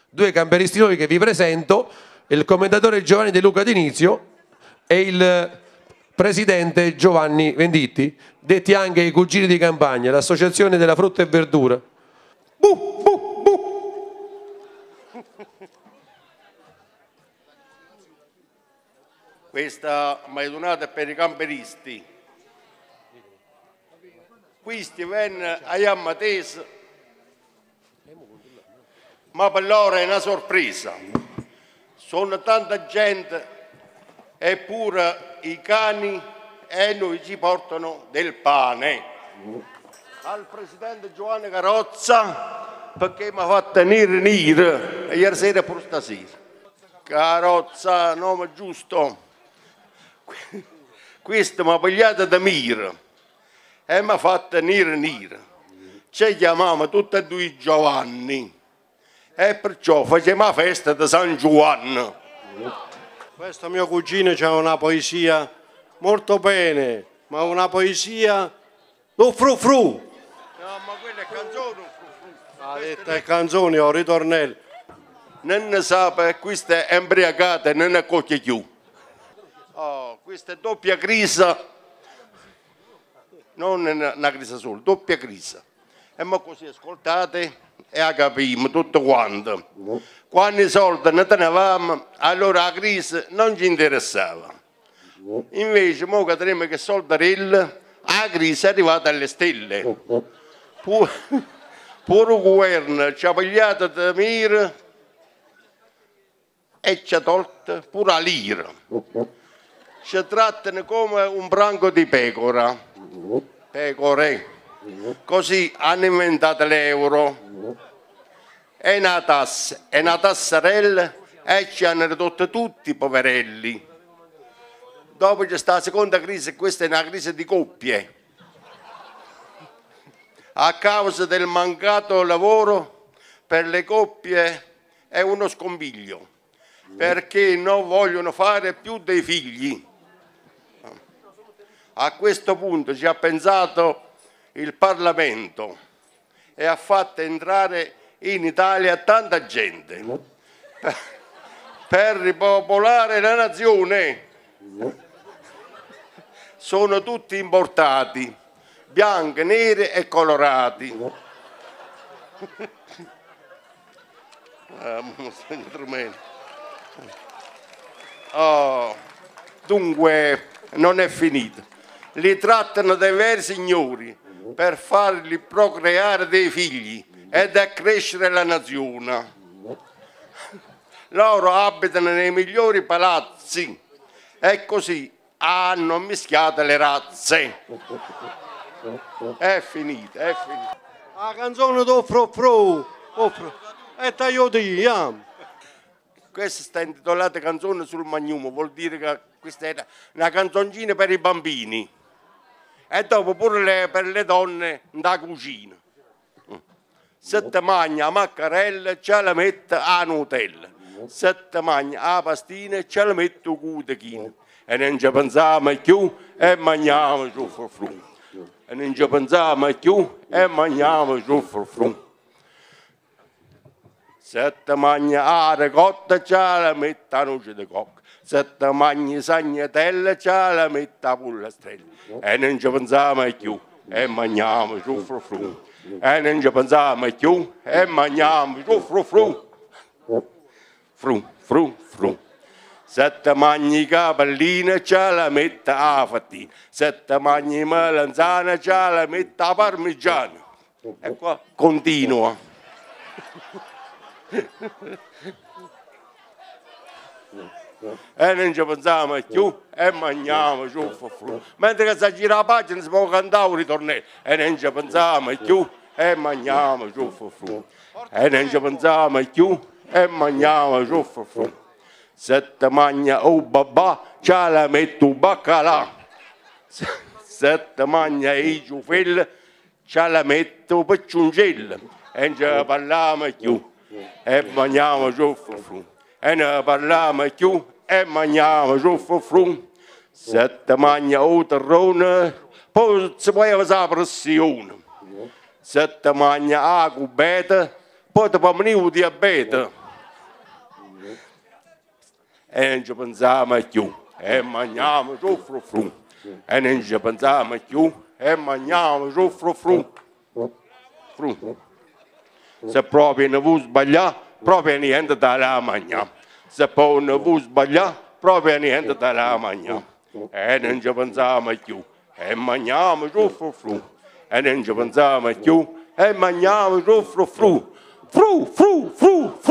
Due camperisti nuovi che vi presento, il commendatore Giovanni De Luca D'Inizio e il presidente Giovanni Venditti, detti anche i cugini di campagna, l'associazione della frutta e verdura. Bu, bu, bu. Questa maedonata è per i camperisti. Questi venne a Yammatese, ma per loro è una sorpresa. Sono tanta gente, eppure i cani e noi ci portano del pane. Al presidente Giovanni Carrozza, perché mi ha fatto nire ieri sera e pure stasera. Carrozza, nome giusto. Questo mi ha pigliato da mira e mi ha fatto nire. Ci chiamiamo tutti e due Giovanni e perciò facciamo la festa di San Giovanni. Questo mio cugino c'ha una poesia molto bene, ma una poesia no fru fru. No, ma quella è canzone. Ha detto è canzone o ritornello. Non ne sa, questa è embriagata e non è cocchia più. Oh, questa è doppia crisi, non una crisi sola, doppia crisi. E ma così ascoltate e la capiamo tutto quanto. Quando i soldi ne tenevamo, allora la crisi non ci interessava. Invece, ora che teniamo che soldarelli, la crisi è arrivata alle stelle. Pure il governo ci ha pigliato da mira e ci ha tolto pure la lira. Ci trattano come un branco di pecora, pecore. Così hanno inventato l'euro. È una tassarella e ci hanno ridotto tutti i poverelli. Dopo c'è stata la seconda crisi, questa è una crisi di coppie. A causa del mancato lavoro per le coppie è uno scompiglio, perché non vogliono fare più dei figli. A questo punto ci ha pensato il Parlamento e ha fatto entrare in Italia tanta gente per ripopolare la nazione. Sono tutti importati, bianchi, neri e colorati. Oh, dunque non è finito. Li trattano dei veri signori per farli procreare dei figli ed accrescere la nazione. Loro abitano nei migliori palazzi e così hanno mischiato le razze. È finita, è finita. La canzone do fru fru, e tagliamo. Questa sta intitolata Canzone sul Magnumo, vuol dire che questa è una canzoncina per i bambini. E dopo pure per le donne da cucina. Se ti mangia la maccarella, ce la mette a Nutella. Se ti mangia la pastina, ce la mette a cutechino. E non ci pensiamo più e mangiamo giù fru. E non ci pensiamo più e mangiamo giù fru. Se ti mangia la ricotta, ce la mette a noce di cocca. Se ti mangi sagnatella, ce la mette a pullastrella. E non ci pensiamo più e mangiamo giù fru. E non ci pensiamo più e mangiamo giù fru. Fru. Se ti mangi capellina, ce la mette a fattina. Se ti mangi melanzana, ce la mette a parmigiana. E qua continua. E non ci pensiamo più e mangiamo giù fru. Mentre che si gira la pagina si può cantare un ritornello. E non ci pensiamo più e mangiamo giù fru. E non ci pensiamo più e mangiamo giù fru. Se ti mangia un babà, ce la metto un baccalà. Se ti mangia i ciufelli, ce la metto un picciungello. E non ci parliamo più e mangiamo giù fru. E ne parliamo più e mangiamo giù fru. Se ti mangia un terrone, poi si può avere la pressione. Se ti mangia la cubeta, poi ti può venire un diabete. e non ci pensiamo più, e mangiamo giù fru fru, e non ci pensiamo più, e mangiamo giù fru fru. Fru. Se proprio non vuoi sbagliare, proprio niente te la mangiamo. Se poi non vuoi sbagliare, proprio niente te la mangiamo. E non ci pensiamo più, e mangiamo giù fru fru, e non ci pensiamo più, e mangiamo giù fru fru. Fru, fru, fru,